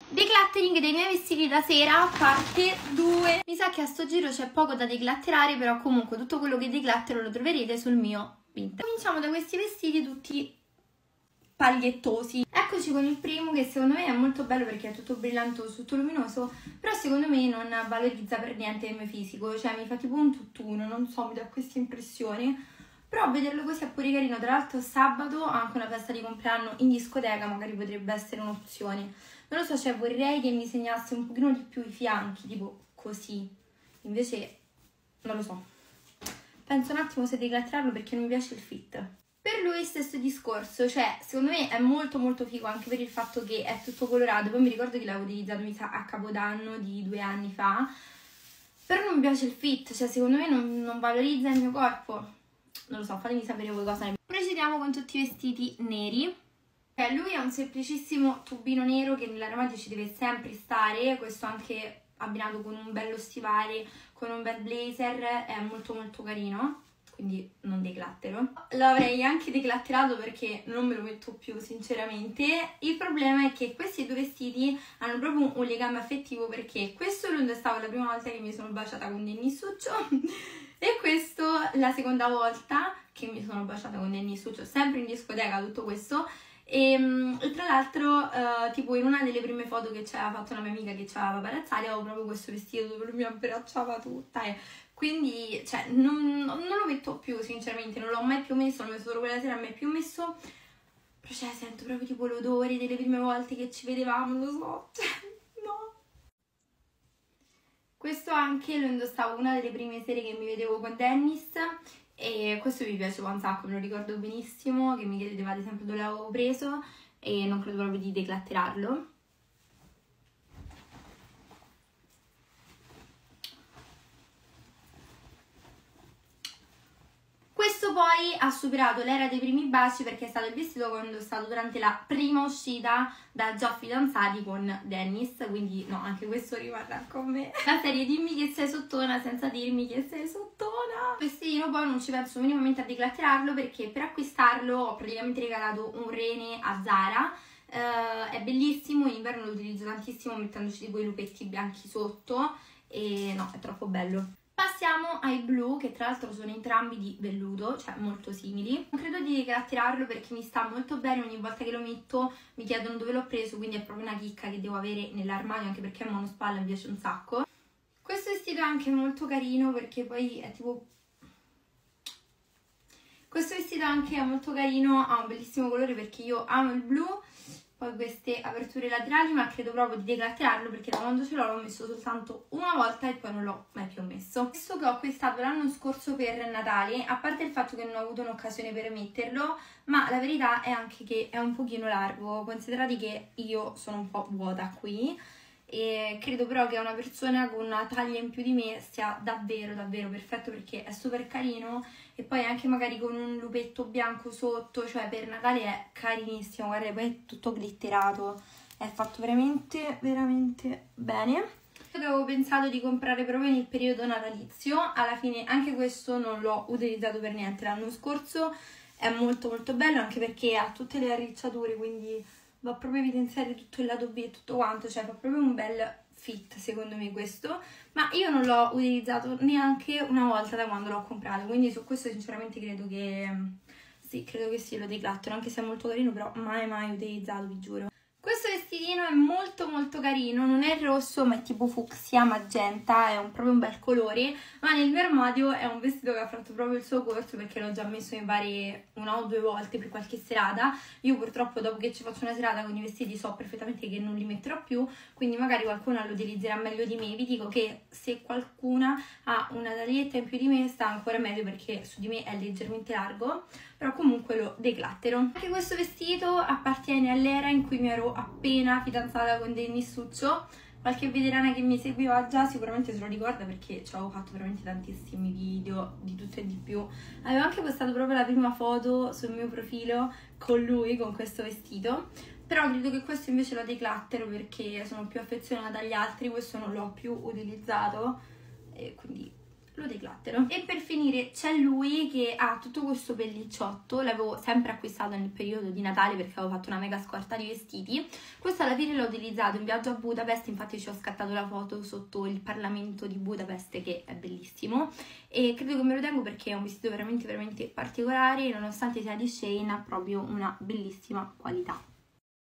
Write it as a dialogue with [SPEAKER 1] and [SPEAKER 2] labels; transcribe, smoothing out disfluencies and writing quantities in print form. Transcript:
[SPEAKER 1] Decluttering dei miei vestiti da sera, parte 2. Mi sa che a sto giro c'è poco da declutterare, però comunque tutto quello che decluttero lo troverete sul mio Vinted. Cominciamo da questi vestiti tutti pagliettosi. Eccoci con il primo, che secondo me è molto bello perché è tutto brillantoso, tutto luminoso, però secondo me non valorizza per niente il mio fisico, cioè mi fa tipo un tutt'uno, non so, mi dà questa impressione. Però vederlo così è pure carino. Tra l'altro sabato ho anche una festa di compleanno in discoteca, magari potrebbe essere un'opzione. Non lo so, cioè vorrei che mi segnasse un pochino di più i fianchi, tipo così. Invece non lo so. Penso un attimo se declatterarlo perché non mi piace il fit. Per lui stesso discorso, cioè secondo me è molto molto figo anche per il fatto che è tutto colorato. Poi mi ricordo che l'avevo utilizzato mi sa a Capodanno di 2 anni fa. Però non mi piace il fit, cioè secondo me non valorizza il mio corpo. Non lo so, fatemi sapere voi cosa ne pensate. Procediamo con tutti i vestiti neri. Lui è un semplicissimo tubino nero che nell'armadio ci deve sempre stare, questo anche abbinato con un bello stivale, con un bel blazer, è molto molto carino, quindi non declattero. L'avrei anche declatterato perché non me lo metto più sinceramente. Il problema è che questi due vestiti hanno proprio un legame affettivo, perché questo lo indossavo la prima volta che mi sono baciata con Dennis Succio e questo la seconda volta che mi sono baciata con Dennis Succio, sempre in discoteca tutto questo. E tra l'altro tipo in una delle prime foto che ci aveva fatto una mia amica che ci aveva paparazzati avevo proprio questo vestito dove lui mi abbracciava tutta e quindi cioè non lo metto più sinceramente, non l'ho mai più messo, l'ho messo solo quella sera, non mi è più messo, però cioè sento proprio tipo l'odore delle prime volte che ci vedevamo, non lo so, cioè no. Questo anche lo indossavo una delle prime sere che mi vedevo con Dennis e questo mi piaceva un sacco, me lo ricordo benissimo, che mi chiedevate sempre dove l'avevo preso e non credo proprio di declatterarlo. Questo poi ha superato l'era dei primi baci perché è stato il vestito che ho indossato durante la prima uscita da già fidanzati con Dennis, quindi no, anche questo rimarrà con me. La serie dimmi che sei sottona senza dirmi che sei sottona. Il vestitino poi non ci penso minimamente a declatterarlo perché per acquistarlo ho praticamente regalato un rene a Zara. È bellissimo, in inverno lo utilizzo tantissimo mettendoci tipo i lupetti bianchi sotto e no, è troppo bello. Passiamo ai blu, che tra l'altro sono entrambi di velluto, cioè molto simili. Non credo di declatterarlo perché mi sta molto bene, ogni volta che lo metto mi chiedono dove l'ho preso, quindi è proprio una chicca che devo avere nell'armadio, anche perché è monospalla, mi piace un sacco. Questo vestito è anche molto carino perché poi è tipo... Questo vestito anche è molto carino, ha un bellissimo colore perché io amo il blu. Poi queste aperture laterali, ma credo proprio di declatterarlo perché da quando ce l'ho messo soltanto una volta e poi non l'ho mai più messo. Questo che ho acquistato l'anno scorso per Natale, a parte il fatto che non ho avuto un'occasione per metterlo, ma la verità è anche che è un pochino largo, considerate che io sono un po' vuota qui e credo però che una persona con una taglia in più di me sia davvero davvero perfetto perché è super carino e poi anche magari con un lupetto bianco sotto, cioè per Natale è carinissimo, guarda, poi è tutto glitterato, è fatto veramente veramente bene. Avevo pensato di comprare proprio nel periodo natalizio, alla fine anche questo non l'ho utilizzato per niente l'anno scorso, è molto molto bello anche perché ha tutte le arricciature, quindi va proprio a evidenziare tutto il lato B e tutto quanto, cioè fa proprio un bel fit secondo me questo, ma io non l'ho utilizzato neanche una volta da quando l'ho comprato, quindi su questo sinceramente credo che sì, lo declattero, anche se è molto carino, però mai utilizzato, vi giuro. Questo vestitino è molto molto carino, non è rosso ma è tipo fucsia magenta, è proprio un bel colore, ma nel mio armadio è un vestito che ha fatto proprio il suo corso perché l'ho già messo mi pare 1 o 2 volte per qualche serata. Io purtroppo dopo che ci faccio una serata con i vestiti so perfettamente che non li metterò più, quindi magari qualcuna lo utilizzerà meglio di me. Vi dico che se qualcuna ha una taglietta in più di me sta ancora meglio perché su di me è leggermente largo, però comunque lo declattero. Anche questo vestito appartiene all'era in cui mi ero appena fidanzata con Dennis Succio. Qualche veterana che mi seguiva già sicuramente se lo ricorda perché ci avevo fatto veramente tantissimi video di tutto e di più. Avevo anche postato proprio la prima foto sul mio profilo con lui, con questo vestito, però credo che questo invece lo declattero perché sono più affezionata agli altri, questo non l'ho più utilizzato e quindi lo declattero. E per finire c'è lui che ha tutto questo pellicciotto, l'avevo sempre acquistato nel periodo di Natale perché avevo fatto una mega scorta di vestiti. Questo alla fine l'ho utilizzato in viaggio a Budapest, infatti ci ho scattato la foto sotto il Parlamento di Budapest che è bellissimo e credo che me lo tengo perché è un vestito veramente particolare e nonostante sia di Shein ha proprio una bellissima qualità.